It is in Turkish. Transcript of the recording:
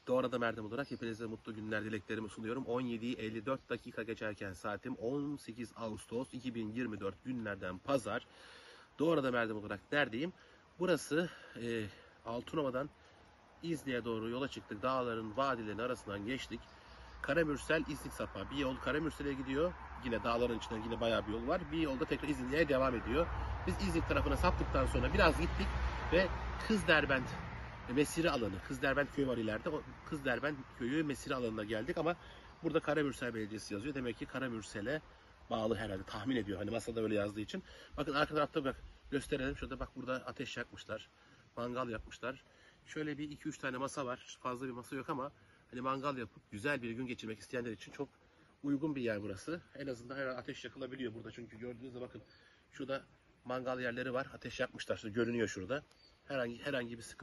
Doğru'da Erdem olarak hepinize mutlu günler dileklerimi sunuyorum. 17'yi 54 dakika geçerken saatim 18 Ağustos 2024 günlerden pazar. Doğru'da Erdem olarak neredeyim? Burası Altınova'dan İznik'e doğru yola çıktık. Dağların, vadilerin arasından geçtik. Karamürsel, İznik Sapa. Bir yol Karamürsel'e gidiyor. Yine dağların içinden yine bayağı bir yol var. Bir yolda tekrar İznik'e devam ediyor. Biz İznik tarafına saptıktan sonra biraz gittik ve Kızderbent mesire alanı, Kızderbent köyü var ileride. O Kızderbent köyü mesire alanına geldik ama burada Karamürsel Belediyesi yazıyor. Demek ki Karamürsel'e bağlı herhalde, tahmin ediyor. Hani masada öyle yazdığı için. Bakın arka tarafta bak, gösterelim. Şurada bak, burada ateş yakmışlar. Mangal yapmışlar. Şöyle bir 2-3 tane masa var. Fazla bir masa yok ama hani mangal yapıp güzel bir gün geçirmek isteyenler için çok uygun bir yer burası. En azından her ateş yakılabiliyor burada. Çünkü gördüğünüzde bakın, şurada mangal yerleri var. Ateş yakmışlar. Görünüyor şurada. Herhangi bir sıkıntı